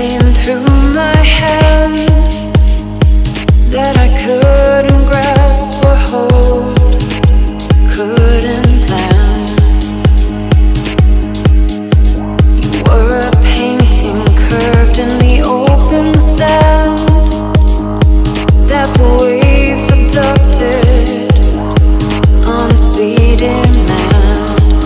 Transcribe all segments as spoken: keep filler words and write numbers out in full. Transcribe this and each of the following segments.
slipping through my hand that I couldn't grasp or hold, couldn't plan. You were a painting curved in the open sand that the waves abducted on seeded land.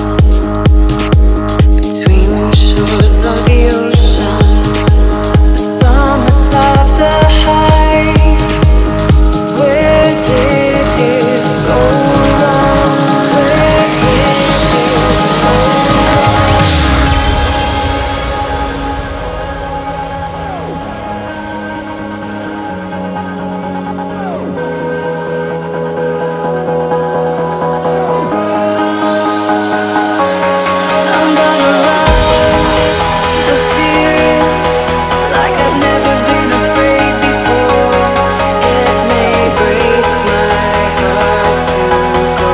Between the shores of the ocean, the summits of the high, where did it go wrong? Where did it go wrong? I'm gonna love the fear like I've never been afraid before. It may break my heart to go.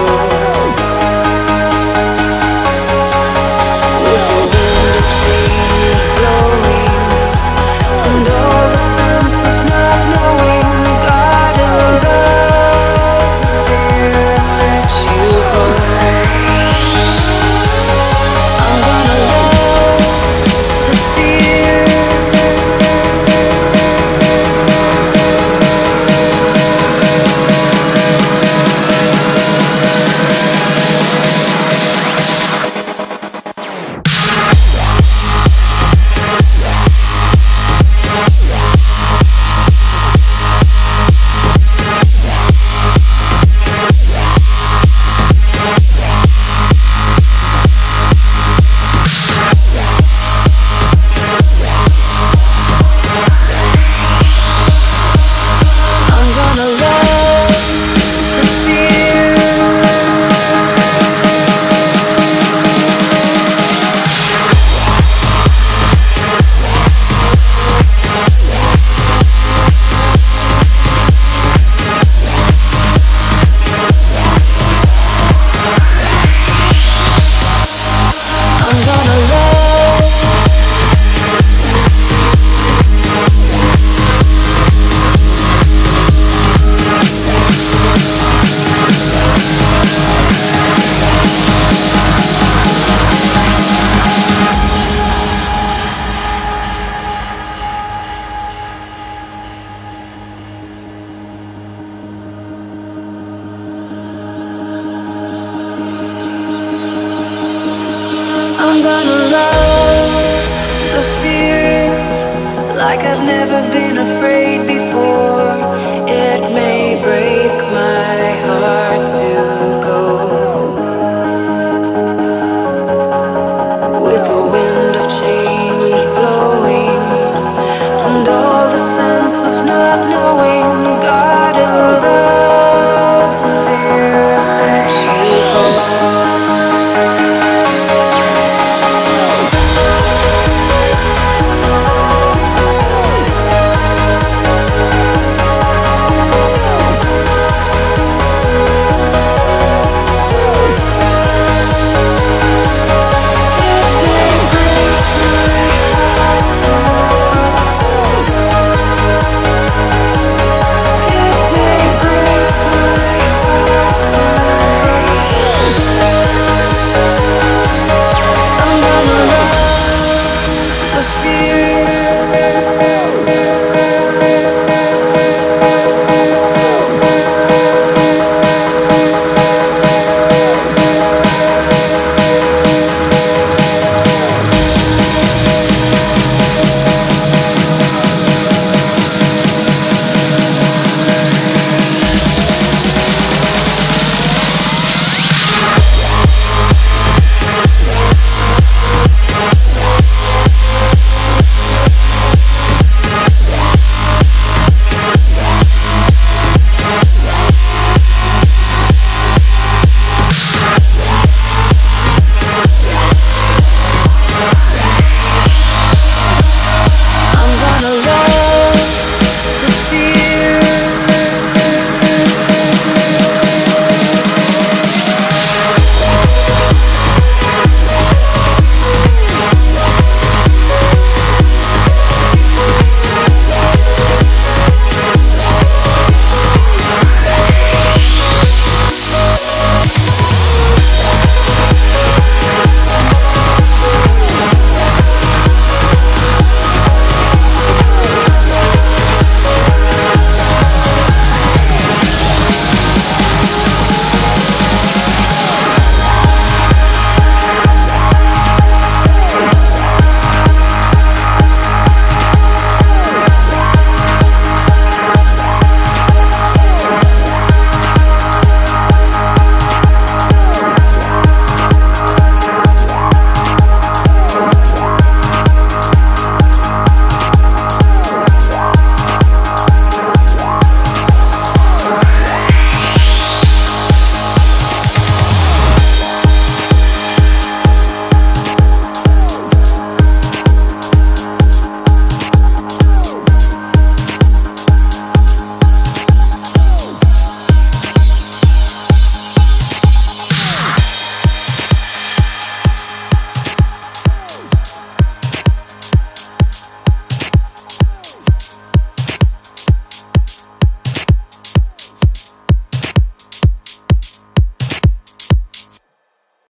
With the wind of change blowing and all the sense of not knowing, gotta love the fear and let you go. I'm gonna love the fear. I'm gonna love the fear. I'm gonna love. I'm gonna love the fear like I've never been afraid before.